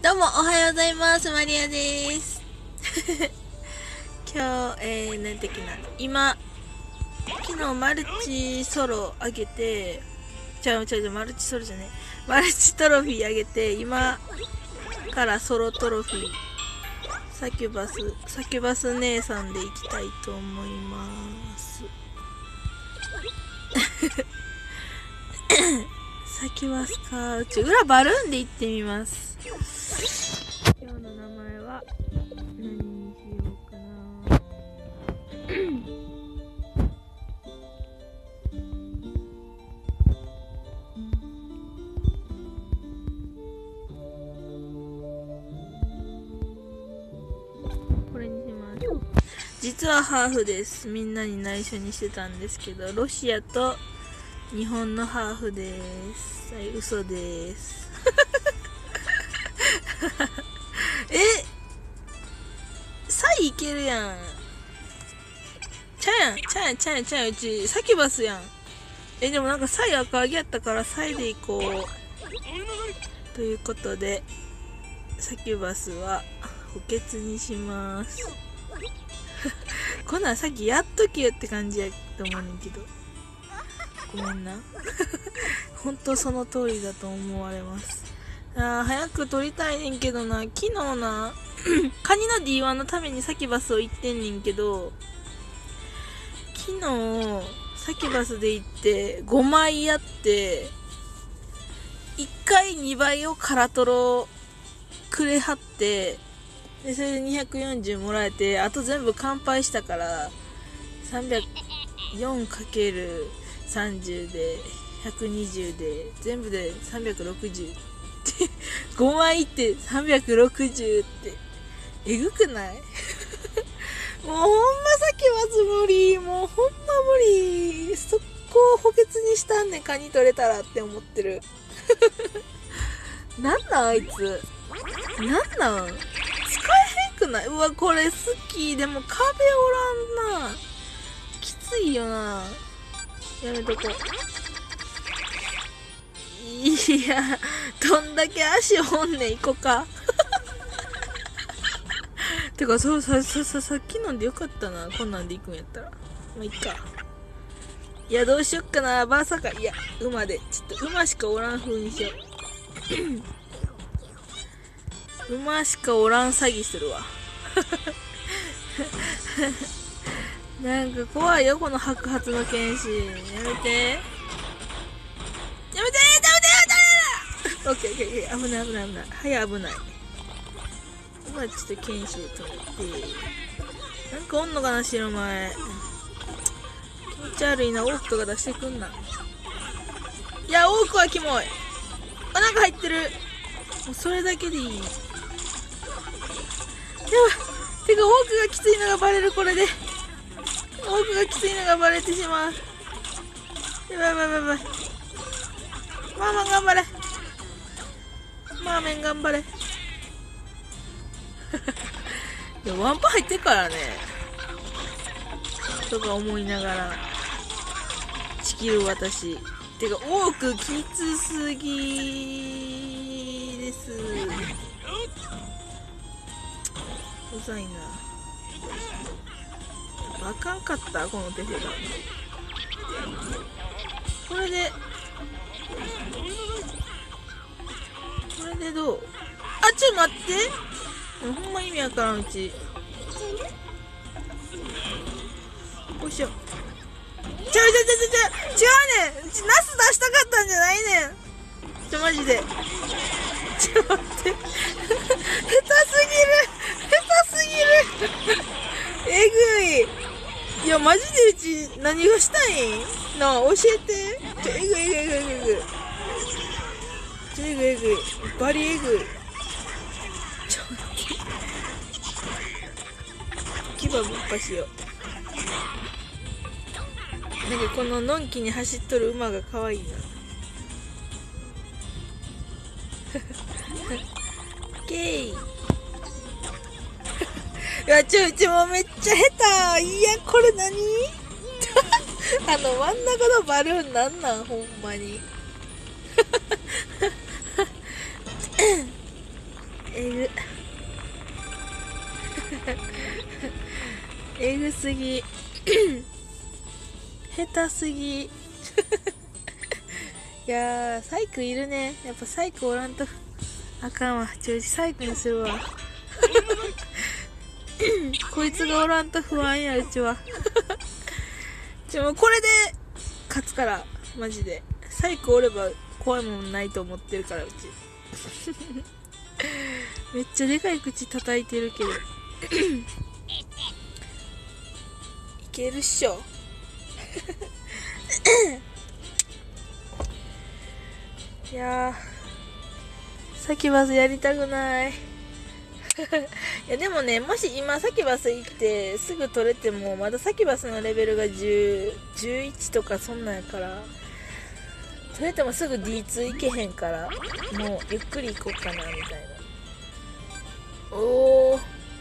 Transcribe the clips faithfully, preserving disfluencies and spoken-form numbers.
どうもおはようございます。マリアです。今日、えー、なんていうかな。今、昨日マルチソロあげて、ちゃうちゃうちゃう、マルチソロじゃねマルチトロフィーあげて、今からソロトロフィー、サキュバス、サキュバス姉さんでいきたいと思います。サキュバスか。うち裏バルーンで行ってみます。今日の名前は何にしようかな。これにします。実はハーフです。みんなに内緒にしてたんですけど、ロシアと日本のハーフです。はい、嘘です。えサイいけるやん。ちゃうやん、ちゃうやん、ちゃうやん、ちゃうやん、うち、サキュバスやん。え、でもなんかサイ赤上げやったからサイでいこう。ということで、サキュバスは補欠にします。こんなんさっきやっとけよって感じやと思うねんけど。ごめんな。本当その通りだと思われます。あー早く撮りたいねんけどな。昨日な、カニの ディーワン のためにサキュバスを行ってんねんけど、昨日、サキュバスで行ってごまいやって、いっかいにばいをカラトロくれはって、で、それでにひゃくよんじゅうもらえて、あと全部完敗したから、さんびゃくよんかけるさんじゅう で、ひゃくにじゅうで、全部でさんびゃくろくじゅうって、ごまいってさんびゃくろくじゅうって、えぐくないもうほんまさきまず無理。もうほんま無理。速攻補欠にしたんねん、カニ取れたらって思ってる。なんなんあいつ。なんなん使えへんくない？うわ、これ好き。でも壁おらんな。きついよな。やめとこう。いや、どんだけ足おんねん、行こうか。てか、そう、さ、さ、さ、さっきのでよかったな。こんなんで行くんやったら。まあ、いっか。いや、どうしよっかな。バーサカ。いや、馬で。ちょっと馬しかおらん風にしよう。馬しかおらん詐欺するわ。なんか怖いよ、この白髪の剣士。やめて。やめてやめてやめてオッケーオッケーオッケー。危ない危ない危ない。はや危ない。今ちょっと剣士止めて。なんかおんのかな、白前。気持ち悪いな、オークとか出してくんな。いや、オークはキモい。あ、なんか入ってる。もうそれだけでいい。やばい。てか、オークがきついのがバレる、これで。オークがきついのがバレてしまう。やばいやばいやばい。マーマン頑張れ。マーメン頑張れ。でもワンパ入ってるからね。とか思いながら。地球私。てか、オークきつすぎです。うざいな。あかんかったこの手札。これで、これでどう？あ、ちょっと待って。ほんま意味わからんうち。よいしょ。ちゃうちゃうちゃうちゃうちゃうねん。ナス出したかったんじゃないねん。ちょマジで。ちょっと待って。下手すぎる。下手すぎる。えぐい。いやマジでうち何がしたいんなあ、教えて。ちょえぐいえぐいえぐいえぐい。ちょえぐいえぐい。バリえぐい。ちょっと待って。牙ぶっぱしよう。なんかこののんきに走っとる馬が可愛いな。ケーイ。いや、ちょ、うちもめっちゃ下手。いや、これ何あの、真ん中のバルーンなんなんほんまに。 えぐえぐすぎ下手すぎいやー、サイクいるね。やっぱサイクおらんとあかんわ。ちょいサイクにするわこいつがおらんと不安や、うちはちょ、もうこれで勝つから、マジで。サイクおれば怖いもんないと思ってるから、うちめっちゃでかい口叩いてるけどいけるっしょいやー、サキバスやりたくないいやでもね、もし今サキバス行ってすぐ取れてもまだサキバスのレベルがじゅう、じゅういちとかそんなんやから、取れてもすぐ ディーツー 行けへんから、もうゆっくり行こうかなみたいな。おー、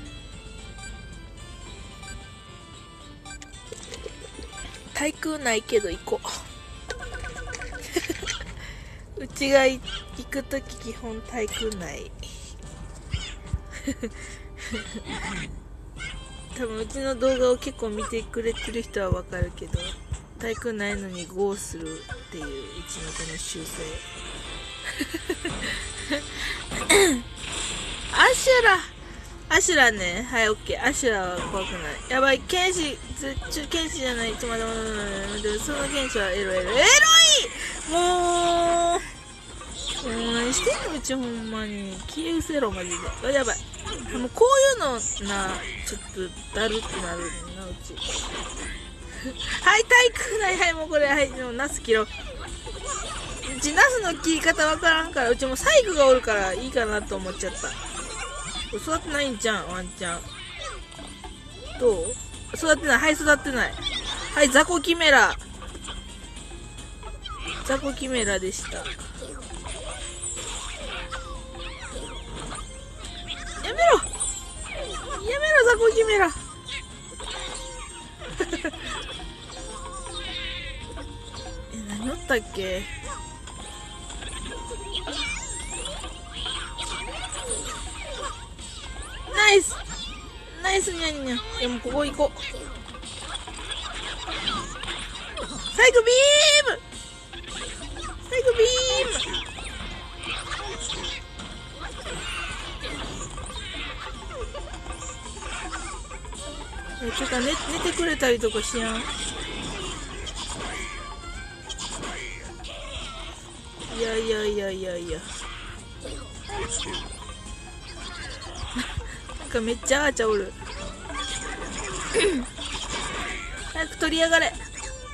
対空ないけど行こううちが行くとき基本対空ない多分うちの動画を結構見てくれてる人はわかるけど、対空ないのにゴーするっていううちのこの習性アシュラアシュラね、はい、オッケー。アシュラは怖くない。やばい、剣士、ずちょ、剣士じゃない。ちょ、まだまだまだまだ。その剣士はエロエロ。エロいもう、もう何してんのうちほんまに。消え失せろ、マジで。あ、やばい。もうこういうのな、ちょっとだるってなるな、うち。はい、体育ない。はい、もうこれ、はい、でもナス切ろう。うちナスの切り方わからんから、うちもサイクがおるからいいかなと思っちゃった。育ってないんじゃん、ワンちゃん。どう？育ってない。はい、育ってない。はい、ザコキメラ。ザコキメラでした。やめろやめろ、ザコキメラえ、何おったっけ？ナイスナイスニャンニャン。いやもうここ行こう。サイクビームサイクビームえ、ちょっと寝、寝てくれたりとかしやん。いやいやいやいやいやなんかめっちゃあーちゃおる早く取りやがれ。ナ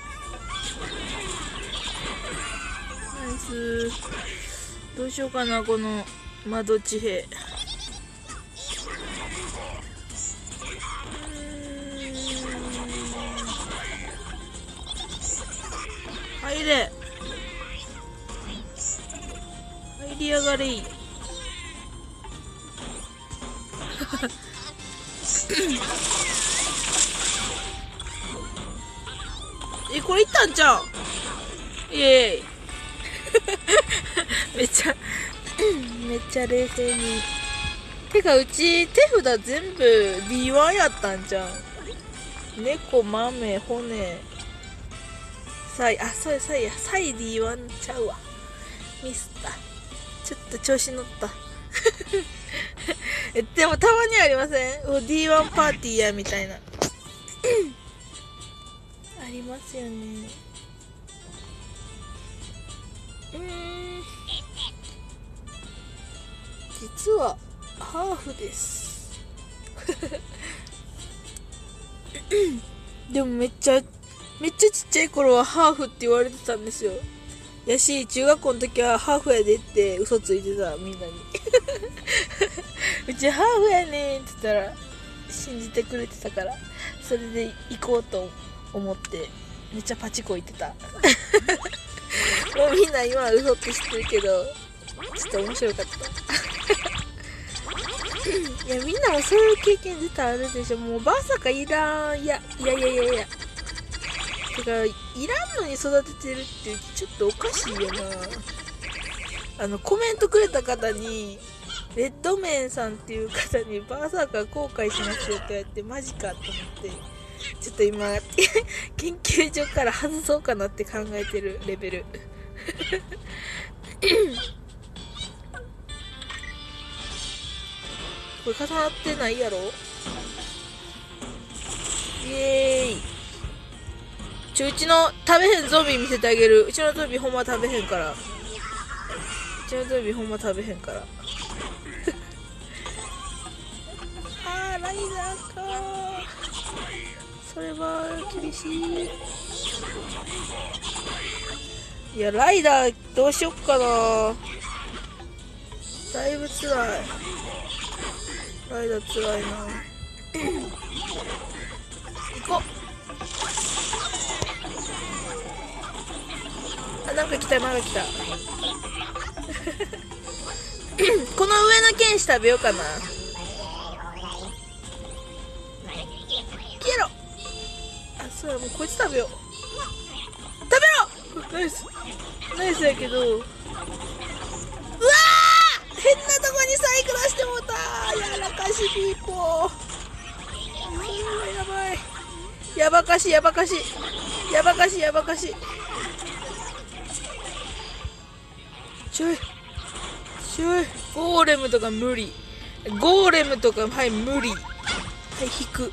イス。どうしようかな、この窓地平。入れ入りやがれいえ、これいったんちゃう？イエーイめっちゃめっちゃ冷静に。てかうち手札全部 ディーワン やったんじゃん。猫、豆、骨、サイ、あ、そうや、サイや、サイ ディーワン ちゃうわ。ミスった。ちょっと調子乗ったえ、でもたまにありません？ ディーワン パーティーやみたいなありますよね。うーん、実はハーフですでもめっちゃめっちゃちっちゃい頃はハーフって言われてたんですよ。やし、中学校の時はハーフやでって嘘ついてた、みんなにうちハーフやねんって言ったら信じてくれてたから、それで行こうと思ってめっちゃパチこいてたもうみんな今は嘘って知ってるけどちょっと面白かったいや、みんなもそういう経験絶対あるでしょ。もうバーサカいらん。いやいやいやいやいやてか、いらんのに育ててるってちょっとおかしいよな。あのコメントくれた方にレッドメンさんっていう方にバーサーカー後悔しますよって言われて、マジかと思って、ちょっと今研究所から外そうかなって考えてるレベルこれ重なってないやろ。イエーイ。ちょ、うちの食べへんゾンビ見せてあげる。うちのゾンビほんま食べへんから。うちのゾンビほんま食べへんからあー、ライダーかー。それは厳しい。いや、ライダーどうしよっかな。だいぶつらい。ライダーつらいな行こう。あ、なんか来た、なんか来たこの上の剣士食べようかな。消えろ。あ、そうや、もうこいつ食べよう。食べろ。ナイスナイスやけど、うわー、変なとこにサイク出してもうた。やらかしピーポー。やばい、やばかしやばかしやばかしやばかし。ちょいちょい、ゴーレムとか無理。ゴーレムとかはい無理。はい引く。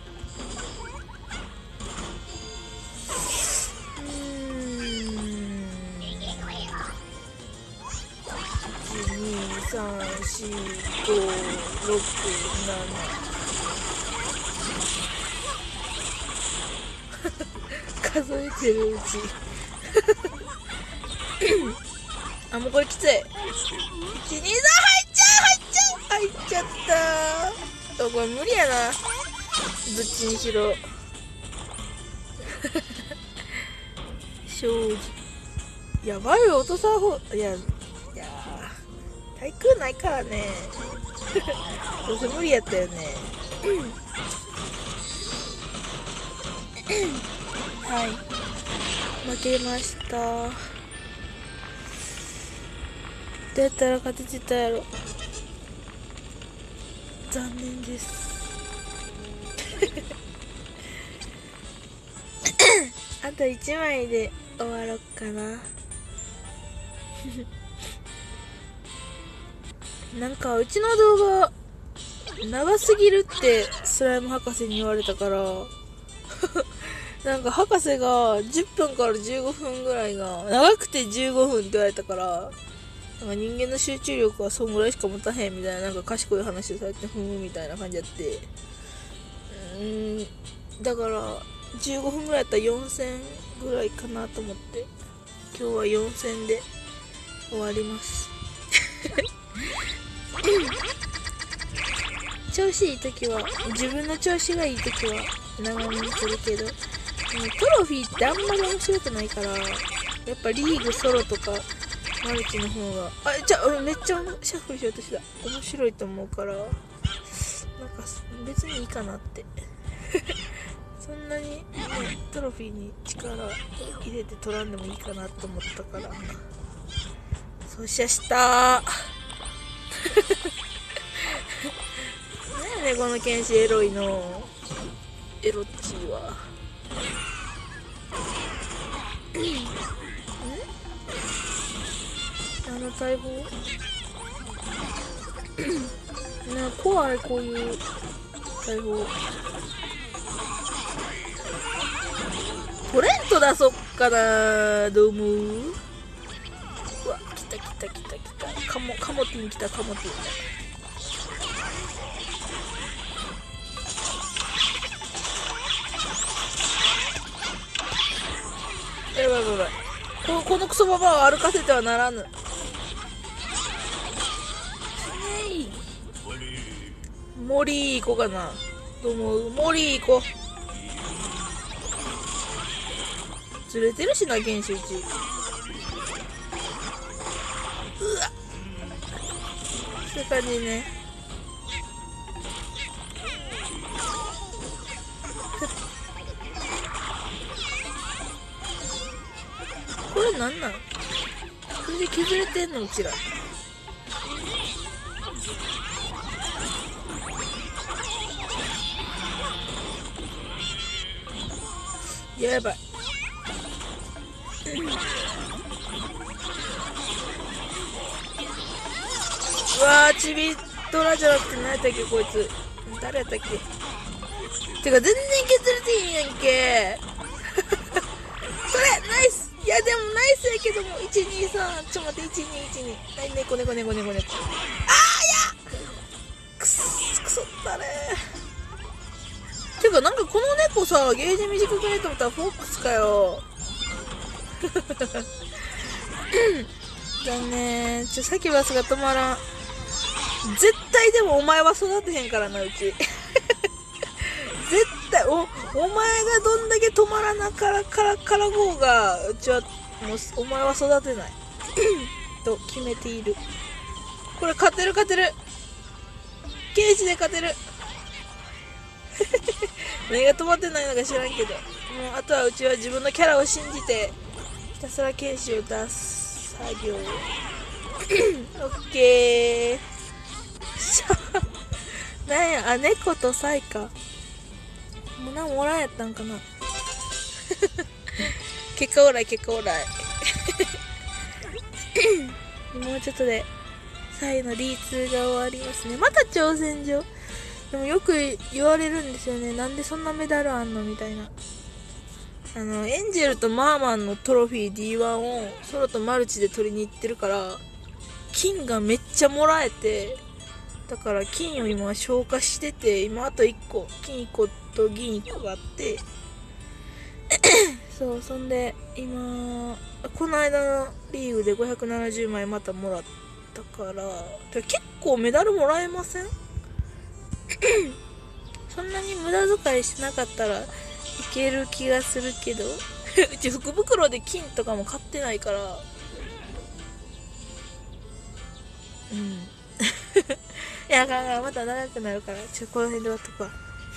さん、よん、ご、ろく、なな 数えてるうちあ、もうこれきつい。いち、に、さん、入っちゃう入っちゃう入っちゃったー。これ無理やな、どっちにしろ正直やばいよ、落とさんほう。いやいや対空ないからねどうせ無理やったよねはい、負けました。どうやったら勝ててたやろ。残念ですあといちまいで終わろっかななんかうちの動画長すぎるってスライム博士に言われたからなんか博士がじゅっぷんからじゅうごふんぐらいが長くてじゅうごふんって言われたから、なんか人間の集中力はそんぐらいしか持たへんみたいな、なんか賢い話をされてふんみたいな感じやって、うーんだからじゅうごふんぐらいやったらよんせんぐらいかなと思って今日はよんせんで終わります調子いい時は、自分の調子がいい時は長めにするけど、トロフィーってあんまり面白くないから、やっぱリーグソロとかマルチの方が、あ、じゃあめっちゃシャッフルしようとした面白いと思うから、なんか別にいいかなってそんなに、ね、トロフィーに力入れて取らんでもいいかなと思ったからそうしやしたー何やねこの剣士エロいの。エロッチーはあの大砲ね、怖いこういう大砲。トレント出そっかな。どう思う。うわ、来た来た来た来た。カモカモティン来た。カモティンやばいやばいやばい。こ, このクソババアを歩かせてはならぬ。森行こうかな。どう思う。森行こう。ずれてるしな、原始うち。うわそういう感じね。これなんなん。それで削れてんのうちら。 やばい。うわー、ちびドラじゃなくて何やったっけこいつ。誰やったっけ。てか全然削れていいんやんけ。それナイス。いやでもナイスやけども、いちにさん、ちょっと待って、いちにいちに、はい、猫猫猫猫猫。あー、いやくそくそったね。てかなんかこの猫さ、ゲージ短くねと思ったらフォックスかよ。残念。ちょ、サキュバスが止まらん。絶対でもお前は育てへんからな、うち。絶対、お、お前がどんだけ止まらなからからからごうが、うちは、もう、お前は育てない。と決めている。これ勝てる勝てる。ゲージで勝てる。何が止まってないのか知らんけど、もうあとはうちは自分のキャラを信じてひたすら剣士を出す作業。オッケー。なんや、あ、猫とサイか。もう何もおらんやったんかな。結果オーライ、結果オーライ。もうちょっとでサイの ディーツー が終わりますね。また挑戦状。でもよく言われるんですよね。なんでそんなメダルあんのみたいな。あの、エンジェルとマーマンのトロフィー ディーワン をソロとマルチで取りに行ってるから、金がめっちゃもらえて、だから金を今消化してて、今あといっこ、金いっこと銀いっこがあって、そう、そんで、今、この間のリーグでごひゃくななじゅうまいまたもらったから、結構メダルもらえません？そんなに無駄遣いしなかったらいける気がするけど。うち福袋で金とかも買ってないから。うん。いや、あかんあかん、また長くなるから、ちょ、この辺で終わっとくわ。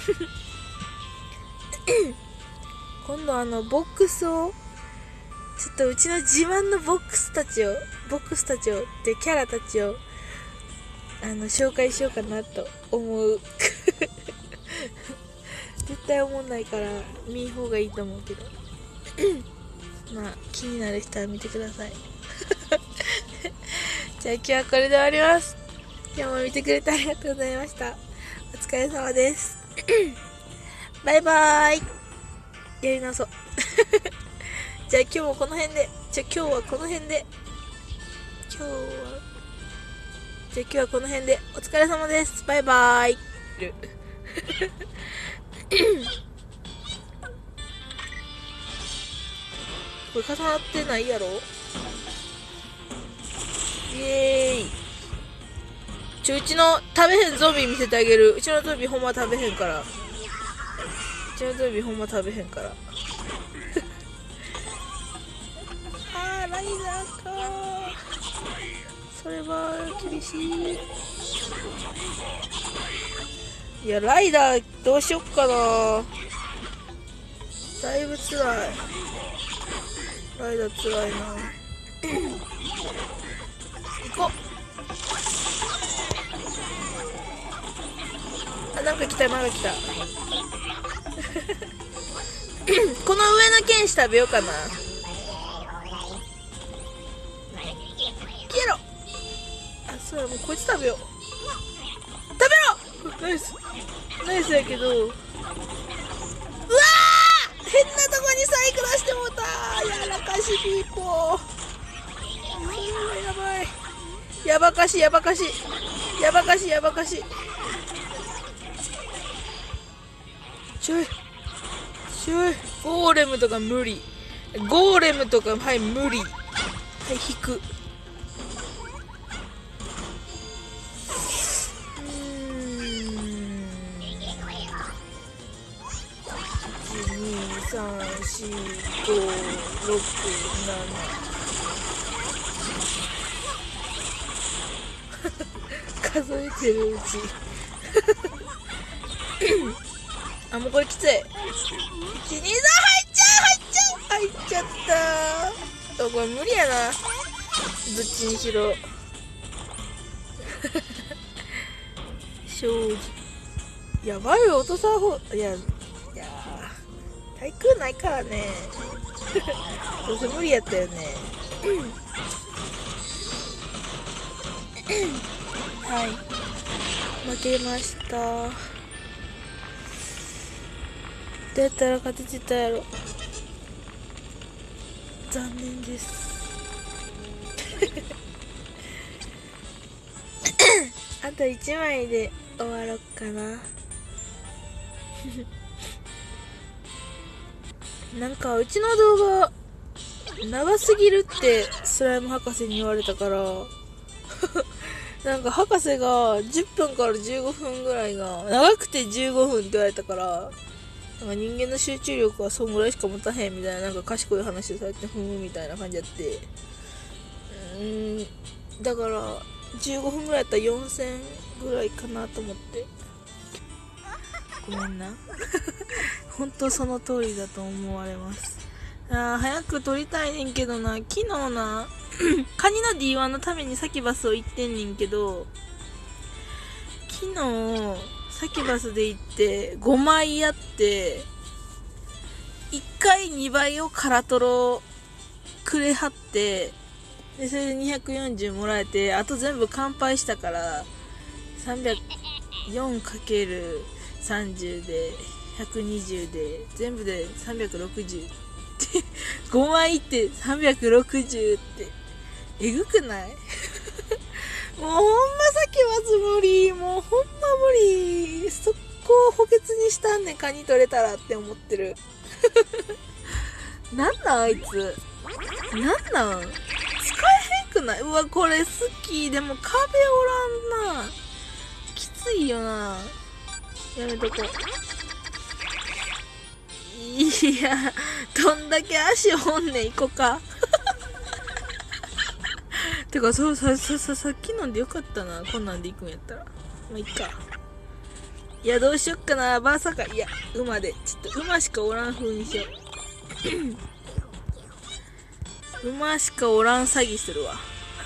今度あの、ボックスを、ちょっとうちの自慢のボックスたちを、ボックスたちを、で、キャラたちを、あの、紹介しようかなと思う。絶対思んないから見ん方がいいと思うけど。まあ、気になる人は見てください。じゃあ今日はこれで終わります。今日も見てくれてありがとうございました。お疲れ様です。バイバーイ。やり直そう。じゃあ今日もこの辺で。じゃあ今日はこの辺で。今日は。じゃあ今日はこの辺で。お疲れ様です。バイバーイ。これ重なってないやろ。イエーイ。ちょ、うちの食べへんゾンビ見せてあげる。うちのゾンビほんま食べへんから。うちのゾンビほんま食べへんから。あー、ライダーかー。それは厳しい。いや、ライダーどうしよっかな。だいぶつらい。ライダーつらいな。行こう。あ、なんか来た、なんか来た。この上の剣士食べようかな。消えろ。あ、そうや、もうこいつ食べよう。食べろ。ナイスナイスやけど、うわー、変なとこにサイク出してもうた。やらかしピーポー。やばい、やばかしやばかしやばかしやばかし。ちょいちょい、ゴーレムとか無理。ゴーレムとか、はい、無理。はい、引く。さん、よん、ご、ろく、なな。数えてるうち。あ、もうこれきつい。いち、に、さん、入っちゃう入っちゃう入っちゃったー。あ、これ無理やな。どっちにしろ。正直。やばいよ、落とさんほう。いや、いや対空ないからねどうせ無理やったよねはい負けました。どうやったら勝ててたやろ。残念ですあといちまいで終わろっかななんかうちの動画長すぎるってスライム博士に言われたからなんか博士がじゅっぷんからじゅうごふんぐらいが長くてじゅうごふんって言われたから、なんか人間の集中力はそんぐらいしか持たへんみたいな、なんか賢い話をされてふんみたいな感じやって、うーんだからじゅうごふんぐらいやったらよんせんぐらいかなと思って、ごめんな本当その通りだと思われます。あー早く撮りたいねんけどな。昨日なカニの ディーワン のためにサキバスを行ってんねんけど、昨日サキバスで行ってごまいやって、いっかいにばいをカラトロくれはって、でそれでにひゃくよんじゅうもらえて、あと全部完敗したから さんびゃくよんかけるさんじゅう でひゃくにじゅうで全部でさんびゃくろくじゅうってごまいってさんびゃくろくじゅうってえぐくないもうほんまさきます無理。もうほんま無理。速攻補欠にしたんねん、カニ取れたらって思ってるなんなんあいつ、なんなん使えへんくない。うわこれ好き。でも壁おらんな、きついよな。やめとこう。いやどんだけ足おんねん、行こかてかそうささささっきのんでよかったな。こんなんで行くんやったらまあいっか。いやどうしよっかな。バーサカいや馬でちょっと馬しかおらん風にしよう馬しかおらん詐欺するわ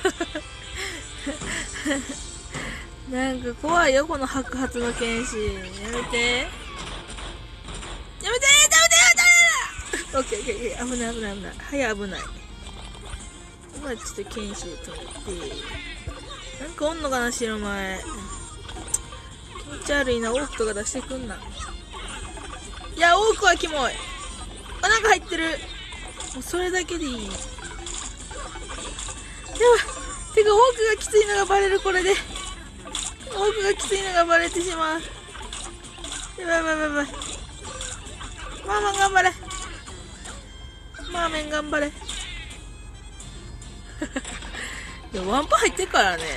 なんか怖いよこの白髪の剣士。やめてやめてダメだオッケーオッケーオッケー。危ない危ない危ない。はや危ない。まあちょっと剣士で止めて、なんかおんのかな白前。気持ち悪いな。オークとか出してくんな。いやオークはキモい。あなんか入ってる。もうそれだけでいい。やばい。てかオークがきついのがバレる。これでオークがきついのがバレてしまう。やばいやばいやばい。マーマン頑張れ。マーメン頑張れいやワンパ入ってからね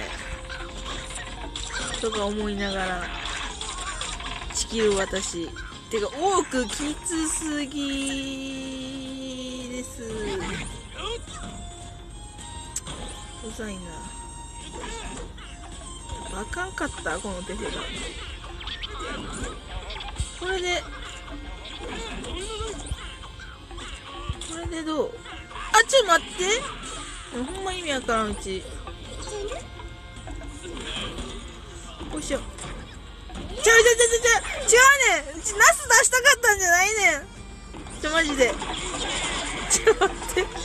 とか思いながらチキる私。てか多くきつすぎです。うざいな。あかんかったこの手札。これでこれでどう。あちょっと待って、ほんま意味わからんうち。よいしょ。ちゃうちゃうちゃうちゃうちゃうねん。ナス出したかったんじゃないねん。ちょマジでちょっと待って下手すぎる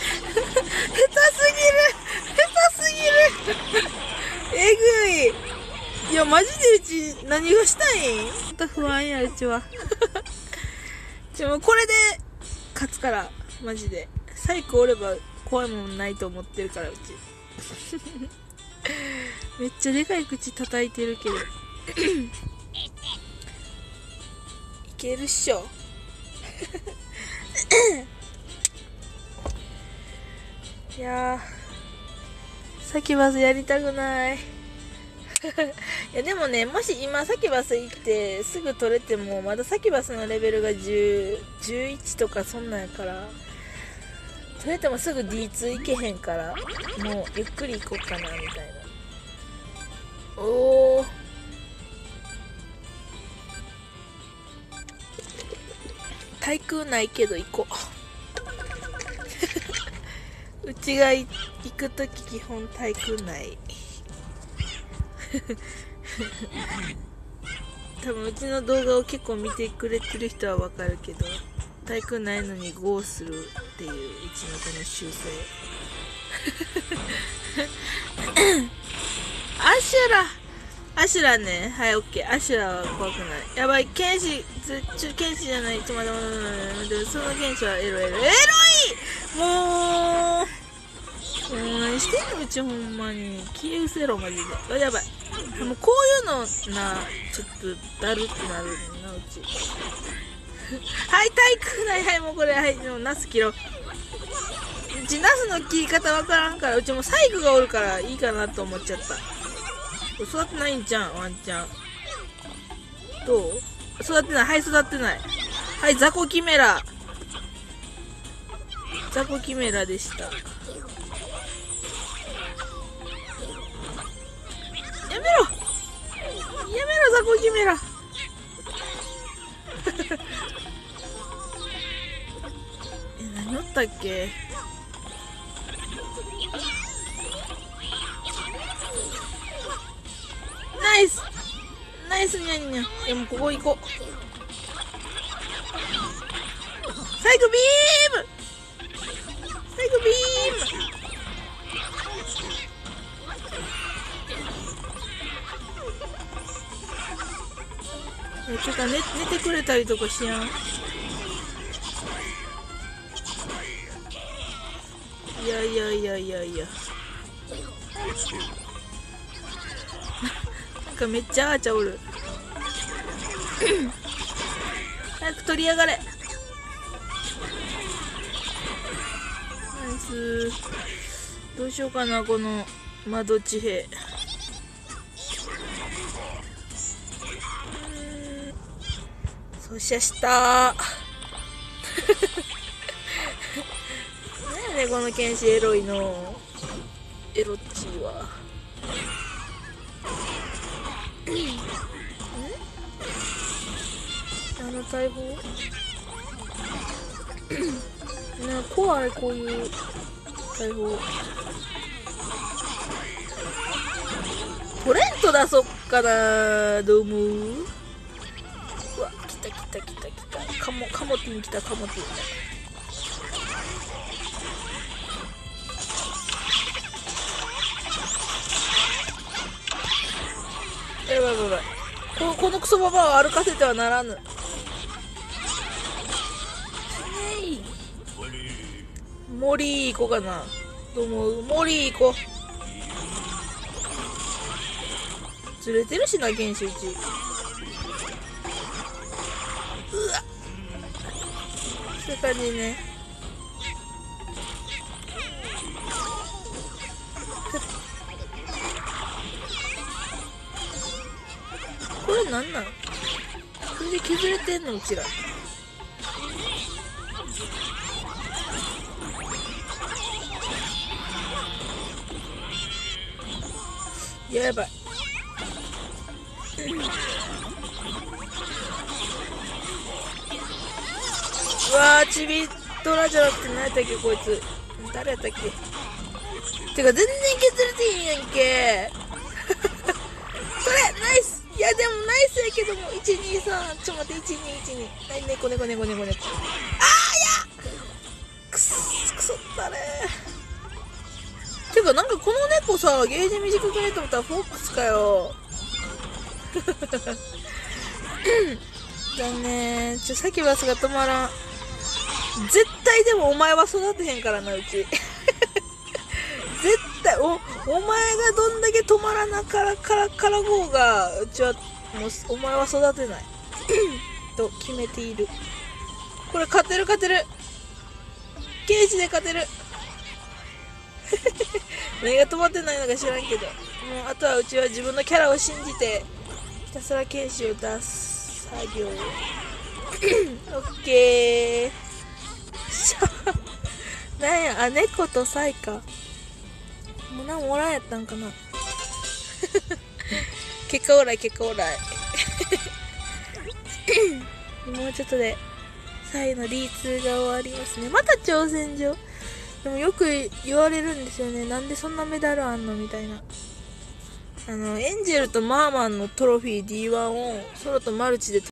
下手すぎるえぐい。いやマジでうち何がしたいん。また不安やうちはちょもうこれで勝つからマジで。サイクおれば怖いもんないと思ってるからうちめっちゃでかい口叩いてるけどいけるっしょいやーサキバスやりたくないいやでもね、もし今サキバス行ってすぐ取れてもまだサキバスのレベルがじゅう、じゅういちとかそんなんやから、取れてもすぐ ディーツー 行けへんから、もうゆっくり行こうかなみたいな。おー対空ないけど行こううちが行くとき基本対空ない多分うちの動画を結構見てくれてる人はわかるけど、 体育ないのにゴーするっていううちの子の習性。アシュラアシュラね。はい、オッケー。アシュラは怖くない。やばい、剣士、ずちょ、剣士じゃない。ちょ、待って待って待って待って。その剣士はエロエロ。エロいもう、もう何してんのうちほんまに。消え失せろ、マジで。あ、やばい。もうこういうのな、ちょっとだるってなるな、うち。はい、体育内、はい、もうこれ、はい、もうナス切ろう。うちナスの切り方わからんから、うちもサイクがおるからいいかなと思っちゃった。育ってないんじゃん、ワンちゃん。どう？育ってない。はい、育ってない。はい、ザコキメラ。ザコキメラでした。やめろやめろ、ザコキメラ。え、何おったっけ？ナイスナイスニャンニャン。いや、もうここ行こう。サイクビームサイクビーム。え、てか寝、寝てくれたりとかしやん。いやいやいやいやいや。なんかめっちゃあーちゃおる。早く取りやがれ。ナイス。どうしようかな、この窓地平。そうしやしたー。何やねんこの剣士エロいの。エロっちーは。あの大砲ね、怖い、こういう大砲。トレント出そっかな。どう思う？うわ、来た来た来た来た。カモ、カモティン来た、カモティン。やばいやばいやばい。こ, このクソババアを歩かせてはならぬ。森行こうかな。どうも森行こう。ずれてるしな、原始うち。うわ、そういう感じね。これなんなん？これで削れてんのうちら。やばい。うわー、ちびトラじゃなくて何やったっけこいつ。誰やったっけ。てか全然削れていいんやんけ。それナイス。いやでもナイスやけども、いちにさん、ちょっと待って、いちにいちに、はい、猫猫猫猫猫。あー、いやくそくそったね。てかなんかこの猫さ、ゲージ短くないと思ったらフォックスかよ。残念。ちょ、サキバスが止まらん。絶対でもお前は育てへんからな、うち。絶対、お、お前がどんだけ止まらなからからからごうが、うちは、もう、お前は育てない。と決めている。これ勝てる勝てる。ケージで勝てる。何が止まってないのか知らんけど、もうあとはうちは自分のキャラを信じてひたすら剣士を出す作業。オッケー。なんや、あ、猫とサイか。もう何もおらんやったんかな。結果オーライ、結果オーライ。もうちょっとでサイのリーツが終わりますね。また挑戦状。でもよく言われるんですよね。なんでそんなメダルあんのみたいな。あのエンジェルとマーマンのトロフィー ディーワン をソロとマルチで